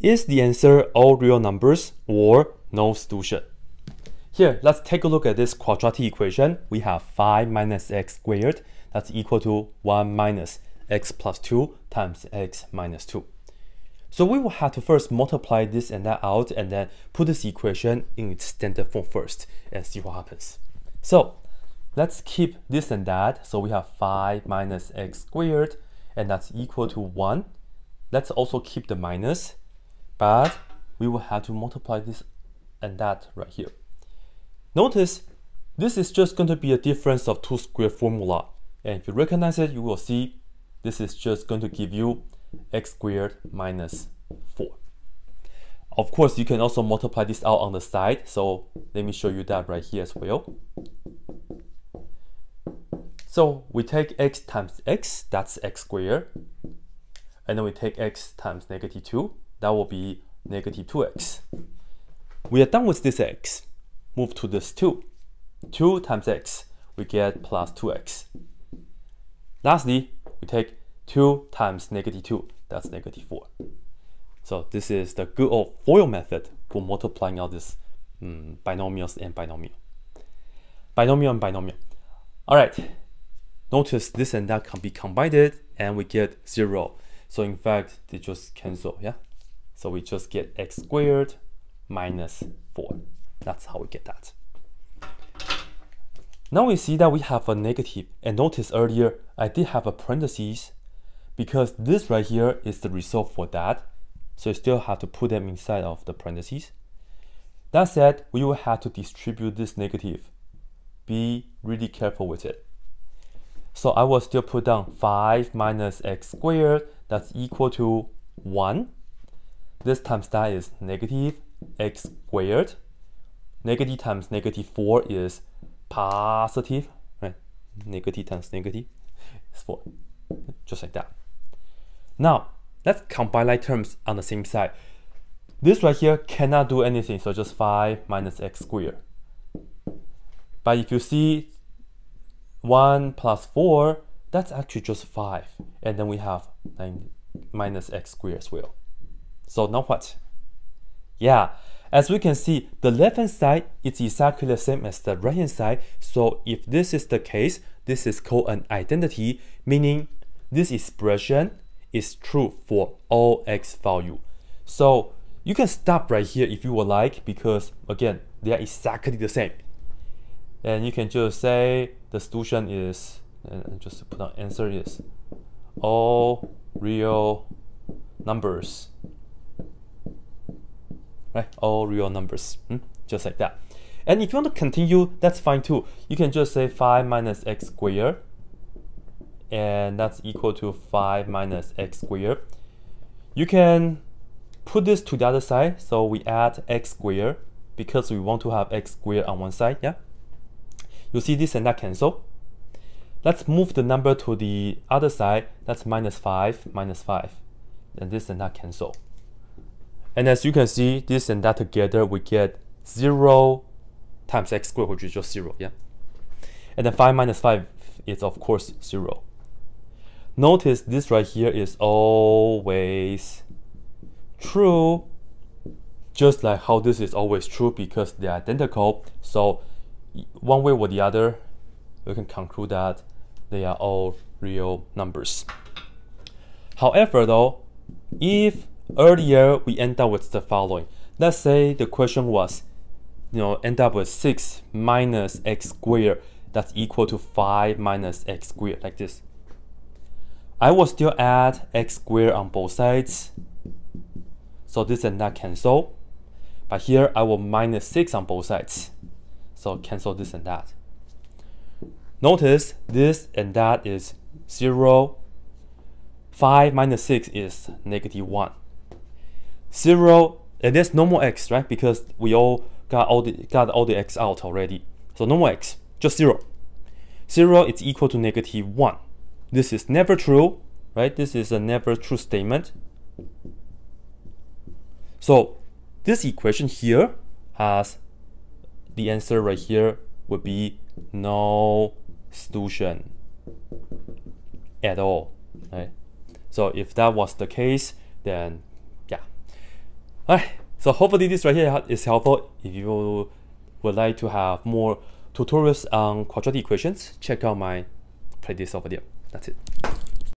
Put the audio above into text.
Is the answer all real numbers or no solution? Here, let's take a look at this quadratic equation. We have 5 minus x squared, that's equal to 1 minus x plus 2 times x minus 2. So we will have to first multiply this and that out and then put this equation in its standard form first and see what happens. So let's keep this and that. So we have 5 minus x squared and that's equal to 1. Let's also keep the minus, but we will have to multiply this and that right here. Notice this is just going to be a difference of 2 squared formula. And if you recognize it, you will see this is just going to give you x squared minus 4. Of course, you can also multiply this out on the side. So let me show you that right here as well. So we take x times x, that's x squared. And then we take x times negative 2, that will be negative 2x. We are done with this x. Move to this 2. 2 times x, we get plus 2x. Lastly, we take 2 times negative 2, that's negative 4. So this is the good old FOIL method for multiplying out these binomials and binomial. Binomial and binomial. All right, notice this and that can be combined and we get 0. So in fact, they just cancel, yeah? So we just get x squared minus 4. That's how we get that. Now we see that we have a negative, and notice earlier I did have a parentheses because this right here is the result for that. So you still have to put them inside of the parentheses. That said, we will have to distribute this negative. Be really careful with it. So I will still put down 5 minus x squared, that's equal to 1. This times that is negative x squared. Negative times negative 4 is positive, right? Negative times negative is 4, just like that. Now, let's combine like terms on the same side. This right here cannot do anything, so just 5 minus x squared. But if you see 1 plus 4, that's actually just 5. And then we have 9 minus x squared as well. So now what? Yeah, as we can see, the left-hand side is exactly the same as the right-hand side. So if this is the case, this is called an identity, meaning this expression is true for all x value. So you can stop right here if you would like, because again, they are exactly the same. And you can just say the solution is, and just put down answer is all real numbers. Right, all real numbers, just like that. And if you want to continue, that's fine too. You can just say 5 minus x squared, and that's equal to 5 minus x squared. You can put this to the other side, so we add x squared because we want to have x squared on one side, yeah? You see this and that cancel. Let's move the number to the other side, that's minus 5, and this and that cancel. And as you can see, this and that together, we get 0 times x squared, which is just 0, yeah? And then 5 minus 5 is, of course, 0. Notice this right here is always true, just like how this is always true because they're identical. So one way or the other, we can conclude that they are all real numbers. However, though, if earlier we end up with the following. Let's say the question was, end up with 6 minus x squared, that's equal to 5 minus x squared, like this. I will still add x squared on both sides, so this and that cancel. But here I will minus 6 on both sides, so cancel this and that. Notice this and that is 0. 5 minus 6 is negative 1. 0, and there's no more x, right? Because we all got all the x out already. So no more x, just 0. 0 is equal to negative 1. This is never true, right? This is a never true statement. So this equation here has the answer right here would be no solution at all, right? So if that was the case, then yeah, Alright, so hopefully this right here is helpful. If you would like to have more tutorials on quadratic equations, check out my playlist over there. That's it.